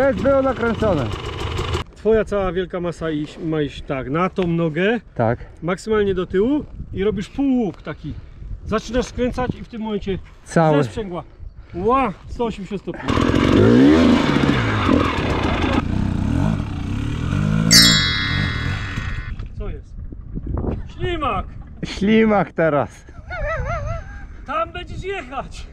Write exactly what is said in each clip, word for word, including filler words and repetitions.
Lecz było nakręcone. Twoja cała wielka masa iść, ma iść tak, na tą nogę, Tak. maksymalnie do tyłu i robisz półłuk taki. Zaczynasz skręcać i w tym momencie Cały. ze sprzęgła. Ła, sto osiemdziesiąt stopni. Co jest? Ślimak! Ślimak teraz. Tam będziesz jechać!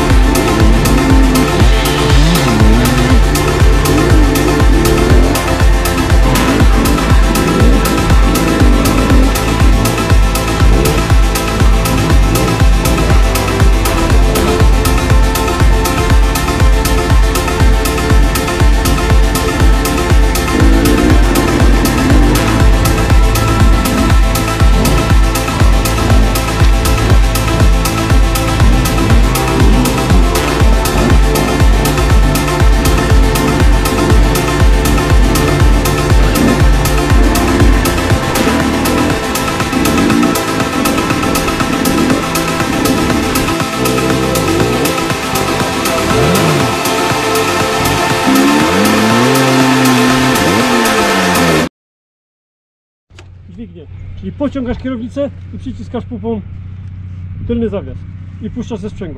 Dźwignię, czyli pociągasz kierownicę i przyciskasz pupą tylny zawias i puszczasz ze sprzęgła.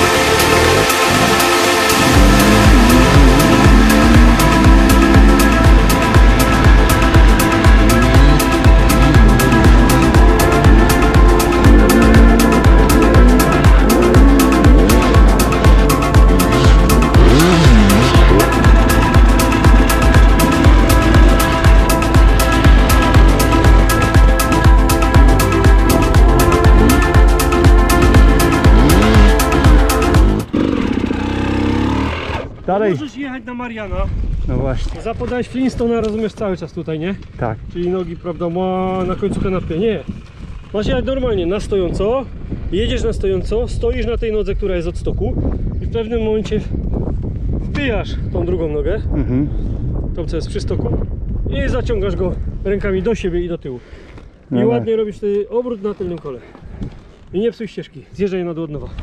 Dalej. Możesz jechać na Mariana. No właśnie. Zapodałeś Flintstone'a, rozumiesz, cały czas tutaj, nie? Tak. Czyli nogi, prawda, ma na końcu kanapie. Nie. Masz jechać normalnie na stojąco. Jedziesz na stojąco, stoisz na tej nodze, która jest od stoku i w pewnym momencie wbijasz tą drugą nogę, Mhm. tą co jest przy stoku i zaciągasz go rękami do siebie i do tyłu. I No ładnie robisz wtedy obrót na tylnym kole. I nie psuj ścieżki, zjeżdżaj na dół od nowa.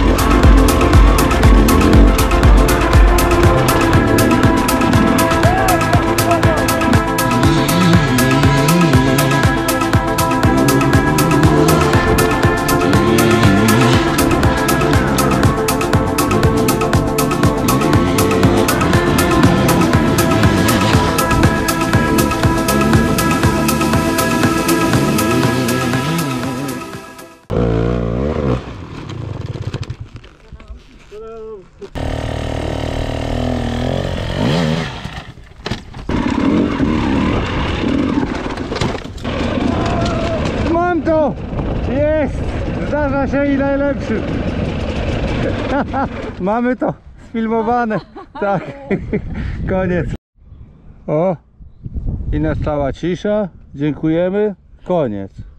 Mam to! Jest! Zdarza się i najlepszy. Mamy to sfilmowane. Tak. Koniec. O! I nastała cisza. Dziękujemy. Koniec.